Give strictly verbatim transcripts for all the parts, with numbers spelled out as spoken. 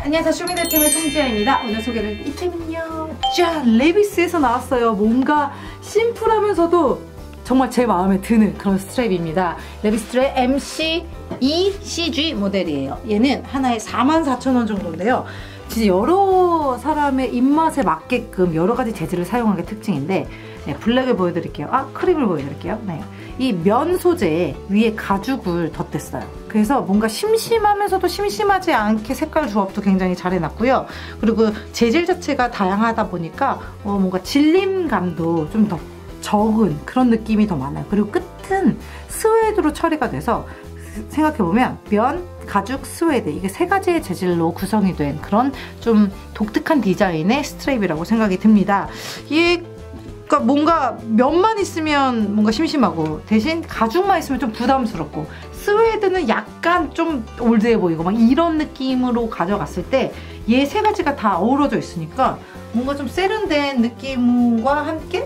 안녕하세요. 쇼미더템의 송지아입니다. 오늘 소개를 이템은요, 짠! 레비스에서 나왔어요. 뭔가 심플하면서도 정말 제 마음에 드는 그런 스트랩입니다. 레비스트랩 엠씨 이 씨지 모델이에요. 얘는 하나에 사만 사천 원 정도인데요. 진짜 여러 사람의 입맛에 맞게끔 여러 가지 재질을 사용한 게 특징인데, 네, 블랙을 보여드릴게요. 아, 크림을 보여드릴게요. 네. 이 면 소재에 위에 가죽을 덧댔어요. 그래서 뭔가 심심하면서도 심심하지 않게 색깔 조합도 굉장히 잘 해놨고요. 그리고 재질 자체가 다양하다 보니까 어, 뭔가 질림감도 좀 더 적은 그런 느낌이 더 많아요. 그리고 끝은 스웨이드로 처리가 돼서 생각해보면 면, 가죽, 스웨이드 이게 세 가지의 재질로 구성이 된 그런 좀 독특한 디자인의 스트랩이라고 생각이 듭니다. 이게 그러니까 뭔가 면만 있으면 뭔가 심심하고 대신 가죽만 있으면 좀 부담스럽고 스웨이드는 약간 좀 올드해 보이고 막 이런 느낌으로 가져갔을 때 얘 세 가지가 다 어우러져 있으니까 뭔가 좀 세련된 느낌과 함께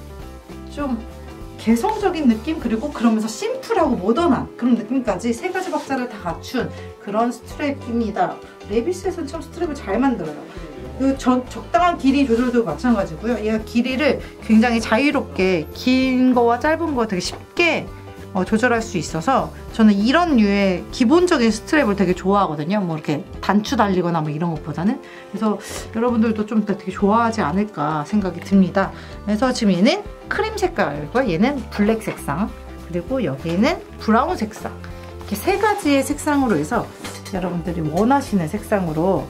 좀 개성적인 느낌, 그리고 그러면서 심플하고 모던한 그런 느낌까지 세 가지 박자를 다 갖춘 그런 스트랩입니다. 레비스에서는 참 스트랩을 잘 만들어요. 그 저, 적당한 길이 조절도 마찬가지고요. 얘가 길이를 굉장히 자유롭게 긴 거와 짧은 거 되게 쉽게 어, 조절할 수 있어서 저는 이런 류의 기본적인 스트랩을 되게 좋아하거든요. 뭐 이렇게 단추 달리거나 뭐 이런 것보다는. 그래서 여러분들도 좀 되게 좋아하지 않을까 생각이 듭니다. 그래서 지금 얘는 크림 색깔과 얘는 블랙 색상, 그리고 여기는 브라운 색상, 이렇게 세 가지의 색상으로 해서 여러분들이 원하시는 색상으로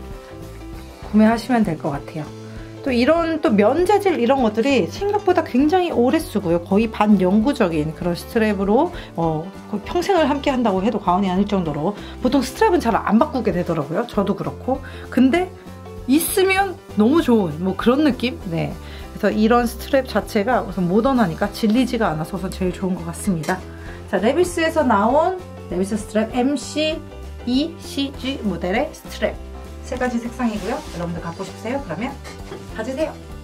구매하시면 될 것 같아요. 또 이런 또 면 재질 이런 것들이 생각보다 굉장히 오래 쓰고요. 거의 반영구적인 그런 스트랩으로 어, 평생을 함께 한다고 해도 과언이 아닐 정도로 보통 스트랩은 잘 안 바꾸게 되더라고요. 저도 그렇고. 근데 있으면 너무 좋은 뭐 그런 느낌? 네. 그래서 이런 스트랩 자체가 우선 모던하니까 질리지가 않아서 우선 제일 좋은 것 같습니다. 자, 레비스에서 나온 레비스 스트랩 엠씨 이 씨지 모델의 스트랩 세 가지 색상이고요. 여러분들 갖고 싶으세요? 그러면 가지세요.